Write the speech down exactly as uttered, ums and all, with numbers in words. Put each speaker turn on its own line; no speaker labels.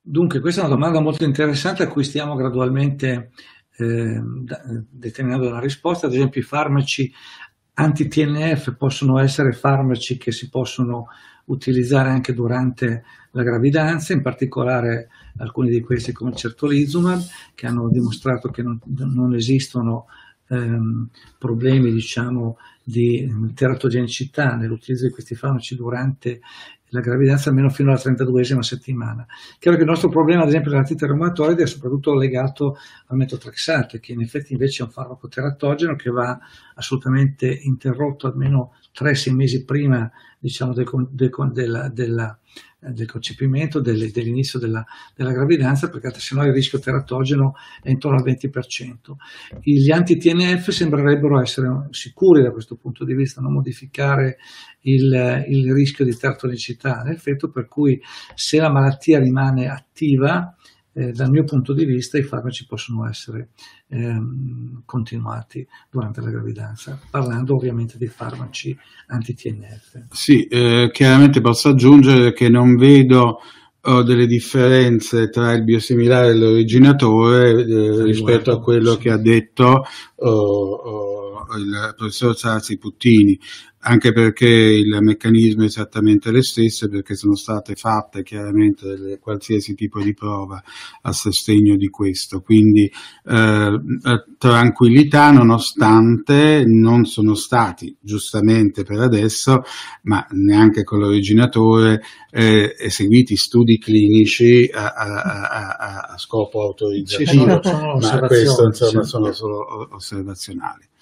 Dunque, questa è una domanda molto interessante a cui stiamo gradualmente eh, da- determinando una risposta. Ad esempio, i farmaci anti-T N F possono essere farmaci che si possono utilizzare anche durante la gravidanza, in particolare alcuni di questi come il certolizumab, che hanno dimostrato che non, non esistono ehm, problemi, diciamo, di teratogenicità nell'utilizzo di questi farmaci durante la gravidanza, almeno fino alla trentaduesima settimana. Chiaro che il nostro problema, ad esempio, dell'artrite reumatoide è soprattutto legato al metotrexate, che in effetti invece è un farmaco teratogeno che va assolutamente interrotto almeno tre sei mesi prima, diciamo, del, del, della, della, del concepimento, del, dell'inizio della, della gravidanza, perché sennò il rischio teratogeno è intorno al venti per cento. Gli anti-T N F sembrerebbero essere sicuri da questo punto di vista, non modificare il, il rischio di teratogenicità nel feto, per cui se la malattia rimane attiva, eh, dal mio punto di vista i farmaci possono essere ehm, continuati durante la gravidanza, parlando ovviamente di farmaci anti-T N F.
Sì, eh, chiaramente posso aggiungere che non vedo oh, delle differenze tra il biosimilare e l'originatore eh, rispetto a quello sì. che ha detto oh, oh, il professor Sarsi-Puttini, anche perché il meccanismo è esattamente lo stesso, perché sono state fatte chiaramente delle, qualsiasi tipo di prova a sostegno di questo, quindi eh, tranquillità, nonostante non sono stati, giustamente per adesso, ma neanche con l'originatore, eh, eseguiti studi clinici a, a, a, a scopo autorizzativo,
sì, sono, sono
ma questo insomma sono solo osservazionali.